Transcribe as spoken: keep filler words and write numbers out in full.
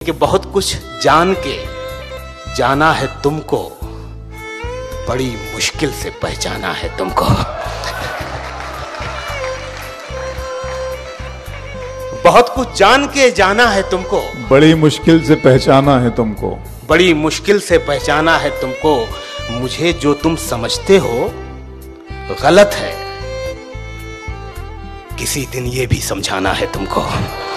कि बहुत कुछ जान के जाना है तुमको, बड़ी मुश्किल से पहचाना है तुमको। बहुत कुछ जान के जाना है तुमको, बड़ी मुश्किल से पहचाना है तुमको, बड़ी मुश्किल से पहचाना है तुमको। मुझे जो तुम समझते हो गलत है, किसी दिन ये भी समझाना है तुमको।